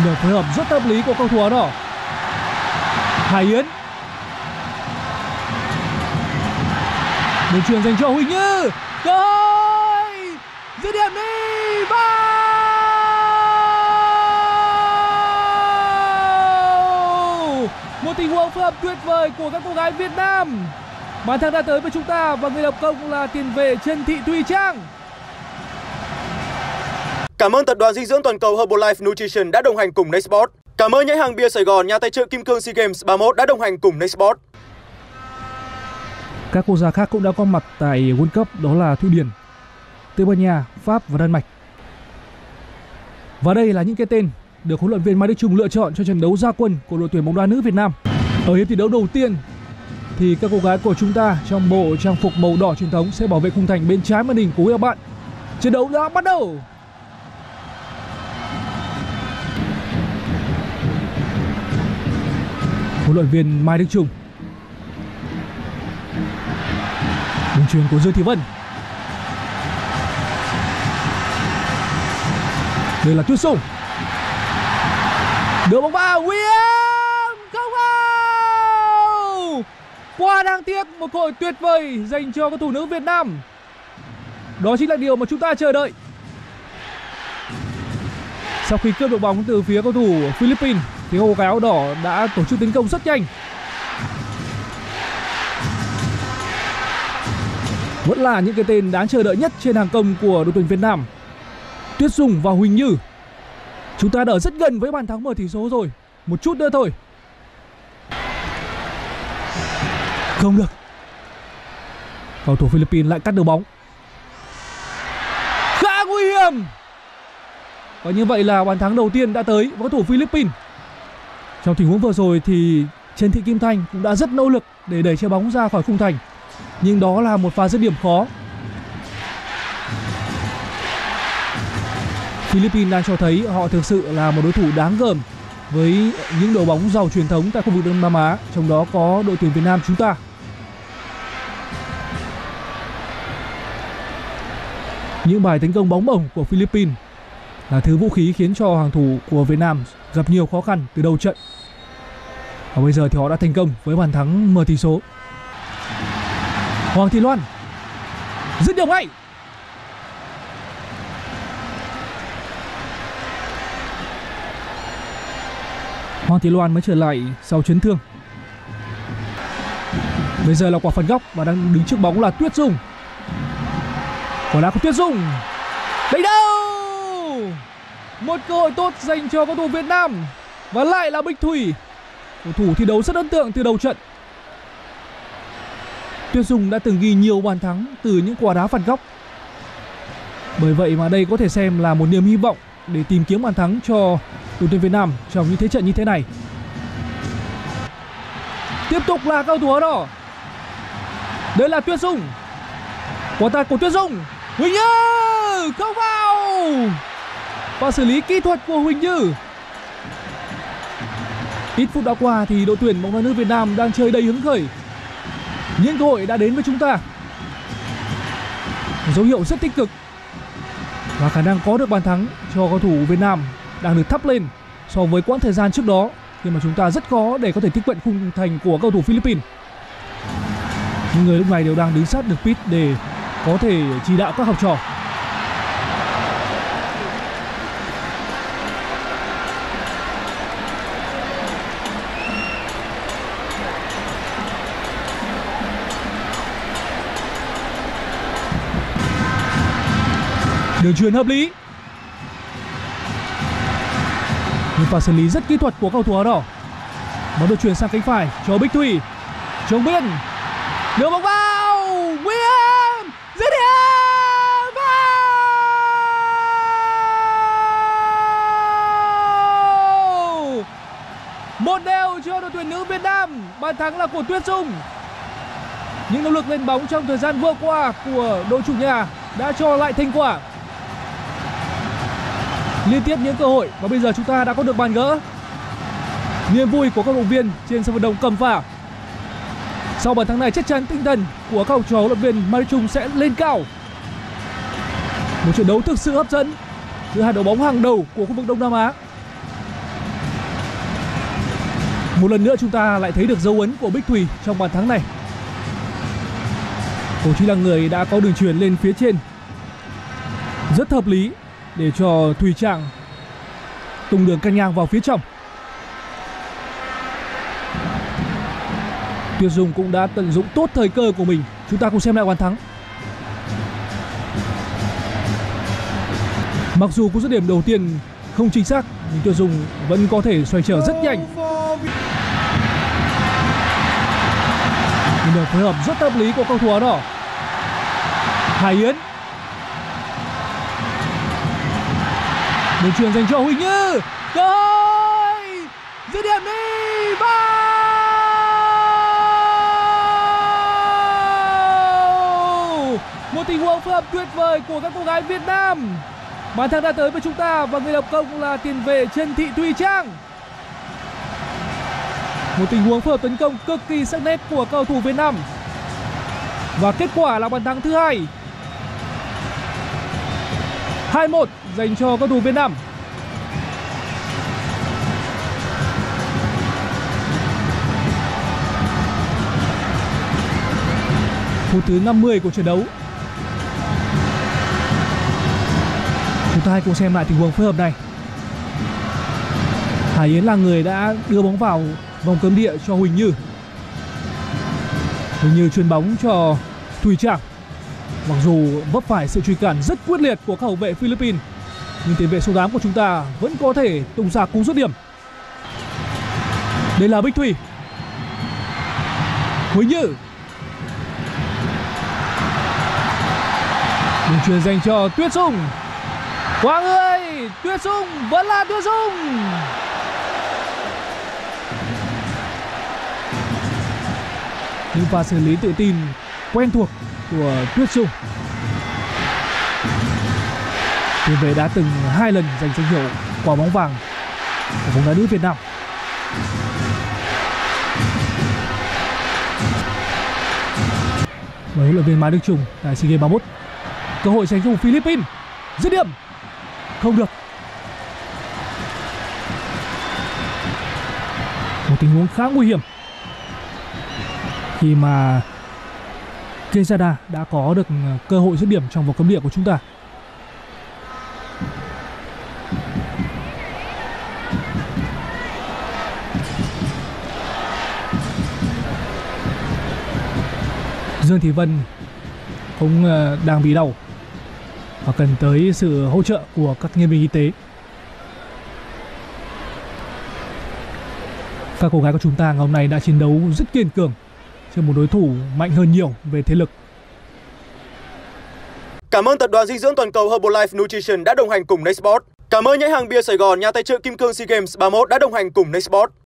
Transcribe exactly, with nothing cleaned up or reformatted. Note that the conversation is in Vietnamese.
Được phối hợp rất hợp lý của cầu thủ áo đỏ. Hải Yến. Đường chuyền dành cho Huỳnh Như. Cơ hội dứt điểm đi. Vào. Một tình huống phối hợp tuyệt vời của các cô gái Việt Nam. Bàn thắng đã tới với chúng ta và người lập công là tiền vệ Trần Thị Thùy Trang. Cảm ơn tập đoàn dinh dưỡng toàn cầu Herbalife Nutrition đã đồng hành cùng Nextsport. Cảm ơn nhãn hàng bia Sài Gòn, nhà tài trợ kim cương SEA Games ba mươi mốt đã đồng hành cùng Nextsport. Các quốc gia khác cũng đã có mặt tại World Cup, đó là Thụy Điển, Tây Ban Nha, Pháp và Đan Mạch. Và đây là những cái tên được huấn luyện viên Mai Đức Chung lựa chọn cho trận đấu ra quân của đội tuyển bóng đá nữ Việt Nam. Ở hiệp thi đấu đầu tiên thì các cô gái của chúng ta trong bộ trang phục màu đỏ truyền thống sẽ bảo vệ khung thành bên trái màn hình của các bạn. Trận đấu đã bắt đầu. Huấn luyện viên Mai Đức Chung. Đường chuyền của Dương Thị Vân. Đây là Tuyết Sung. Đưa bóng vào, William không vào. Quá đáng tiếc, một cơ hội tuyệt vời dành cho cầu thủ nữ Việt Nam. Đó chính là điều mà chúng ta chờ đợi. Sau khi cướp được bóng từ phía cầu thủ Philippines thì cô gái áo đỏ đã tổ chức tấn công rất nhanh. Vẫn là những cái tên đáng chờ đợi nhất trên hàng công của đội tuyển Việt Nam. Tuyết Dung và Huỳnh Như. Chúng ta đã ở rất gần với bàn thắng mở tỷ số rồi. Một chút nữa thôi. Không được. Cầu thủ Philippines lại cắt được bóng. Khá nguy hiểm. Và như vậy là bàn thắng đầu tiên đã tới với cầu thủ Philippines. Trong tình huống vừa rồi thì Trần Thị Kim Thanh cũng đã rất nỗ lực để đẩy trái bóng ra khỏi khung thành. Nhưng đó là một pha dứt điểm khó. Philippines đang cho thấy họ thực sự là một đối thủ đáng gờm với những đội bóng giàu truyền thống tại khu vực Đông Nam Á, trong đó có đội tuyển Việt Nam chúng ta. Những bài tấn công bóng bổng của Philippines là thứ vũ khí khiến cho hàng thủ của Việt Nam gặp nhiều khó khăn từ đầu trận. Và bây giờ thì họ đã thành công với bàn thắng mở tỷ số. Hoàng Thị Loan dứt điểm ngay. Hoàng Thị Loan mới trở lại sau chấn thương. Bây giờ là quả phạt góc và đang đứng trước bóng là Tuyết Dung. Quả đá của Tuyết Dung. Đánh đâu. Một cơ hội tốt dành cho cầu thủ Việt Nam. Và lại là Bích Thủy, cầu thủ thi đấu rất ấn tượng từ đầu trận. Tuyết Dung đã từng ghi nhiều bàn thắng từ những quả đá phạt góc. Bởi vậy mà đây có thể xem là một niềm hy vọng để tìm kiếm bàn thắng cho đội tuyển Việt Nam trong những thế trận như thế này. Tiếp tục là cầu thủ áo đỏ. Đây là Tuyết Dung. Quả tạt của Tuyết Dung. Huỳnh Như không vào. Và xử lý kỹ thuật của Huỳnh Như. Ít phút đã qua thì đội tuyển bóng đá nữ Việt Nam đang chơi đầy hứng khởi. Những cơ hội đã đến với chúng ta. Dấu hiệu rất tích cực. Và khả năng có được bàn thắng cho cầu thủ Việt Nam đang được thắp lên so với quãng thời gian trước đó, khi mà chúng ta rất khó để có thể tiếp cận khung thành của cầu thủ Philippines. Những người lúc này đều đang đứng sát được pit để có thể chỉ đạo các học trò. Đường chuyền hợp lý. Nhưng pha xử lý rất kỹ thuật của cầu thủ áo đỏ. Bóng được chuyển sang cánh phải cho Bích Thủy. Chống biên. Đưa bóng vào. William dứt điểm vào. Một đều cho đội tuyển nữ Việt Nam. Bàn thắng là của Tuyết Dung. Những nỗ lực lên bóng trong thời gian vừa qua của đội chủ nhà đã cho lại thành quả. Liên tiếp những cơ hội và bây giờ chúng ta đã có được bàn gỡ. Niềm vui của các vận động viên trên sân vận động Cẩm Phả. Sau bàn thắng này chắc chắn tinh thần của các học trò huấn luyện viên Mai Đức Chung sẽ lên cao. Một trận đấu thực sự hấp dẫn giữa hai đội bóng hàng đầu của khu vực Đông Nam Á. Một lần nữa chúng ta lại thấy được dấu ấn của Bích Thủy trong bàn thắng này. Cô chính là người đã có đường chuyền lên phía trên rất hợp lý để cho Thùy Trang tung đường canh ngang vào phía trong. Tuyết Dung cũng đã tận dụng tốt thời cơ của mình. Chúng ta cùng xem lại bàn thắng. Mặc dù cú dứt điểm đầu tiên không chính xác, nhưng Tuyết Dung vẫn có thể xoay trở rất nhanh. Một đường phối hợp rất hợp lý của cầu thủ áo đỏ. Hải Yến. Đường chuyền dành cho Huỳnh Như. Cơ hội dứt điểm đi. Vào. Một tình huống phối hợp tuyệt vời của các cô gái Việt Nam. Bàn thắng đã tới với chúng ta và người lập công là tiền vệ Trần Thị Thùy Trang. Một tình huống phối hợp tấn công cực kỳ sắc nét của cầu thủ Việt Nam. Và kết quả là bàn thắng thứ hai. hai một dành cho cầu thủ Việt Nam. Phút thứ năm mươi của trận đấu. Chúng ta hãy cùng xem lại tình huống phối hợp này. Hải Yến là người đã đưa bóng vào vòng cấm địa cho Huỳnh Như. Huỳnh Như chuyền bóng cho Thùy Trang. Mặc dù vấp phải sự truy cản rất quyết liệt của các hậu vệ Philippines, nhưng tiền vệ số tám của chúng ta vẫn có thể tung ra cú dứt điểm. Đây là Bích Thủy. Huỳnh Như. Đường chuyền dành cho Tuyết Dung. Quang ơi, Tuyết Dung vẫn là Tuyết Dung. Những pha xử lý tự tin quen thuộc của Tuyết Dung. Tiền vệ đã từng hai lần giành danh hiệu quả bóng vàng của bóng đá nữ Việt Nam. Và huấn luyện viên Mai Đức Chung tại SEA Games ba mươi mốt. Cơ hội dành cho Philippines. Dứt điểm không được. Một tình huống khá nguy hiểm khi mà Quezada đã có được cơ hội dứt điểm trong vòng cấm địa của chúng ta. Dương Thị Vân cũng đang bị đau và cần tới sự hỗ trợ của các nhân viên y tế. Các cô gái của chúng ta ngày hôm nay đã chiến đấu rất kiên cường trước một đối thủ mạnh hơn nhiều về thể lực. Cảm ơn tập đoàn dinh dưỡng toàn cầu Herbalife Nutrition đã đồng hành cùng Nextport. Cảm ơn nhãn hàng bia Sài Gòn, nhà tài trợ kim cương SEA Games ba mươi mốt đã đồng hành cùng Nextport.